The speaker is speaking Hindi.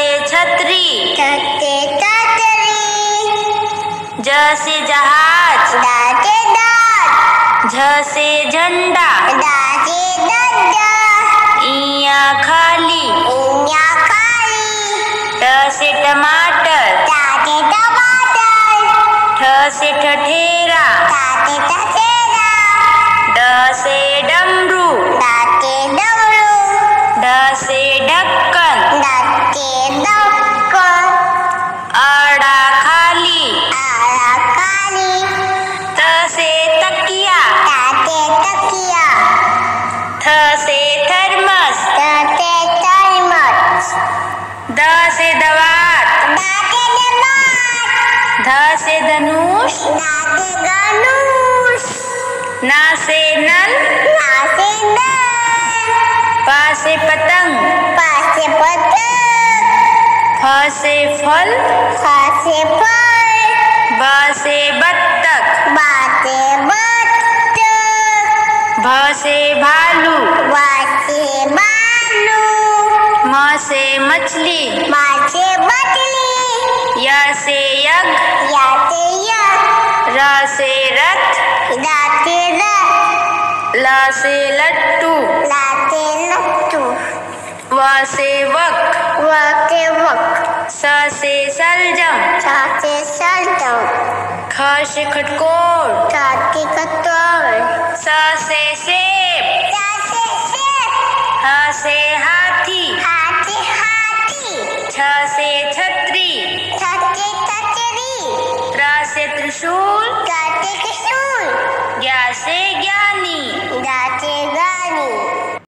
छतरी, छ से छतरी, ज से जहाज, द से दाँत, झ से झंडा, ड से डंडा, इया खाली, इया खाली, ट से टमाटर, ट से टमाटर, ठ से ठठेरा, ठ से ठठेरा, ड से डमरू, ड से डमरू, ढ से ढक्कन, ढ से ढक्कन, अड़ा खाली, आड़ा खाली, त से तकिया, ट से तकिया, थ से थर्मस, थ से थर्मस, द से दवात, द से दमात, ध से धनुष, द से धनुष, ना से नल, ना से नल, पा से पतंग, प से पतंग, फ से फल, फ से फल, ब से बत्तख, ब से बत्तख, भ से भालू, व से भालू, म से मछली, म से मछली, य से यज्ञ, य से यज्ञ, र से रथ, द से रथ, ल से लट्टू, ल से लट्टू, व से वक, व से वक, स से सलजम, स से सलजम, ख से खटकोर, च से खटोल, स से सेब, स से सेब, ह से हाथी, ह से हाथी, छ से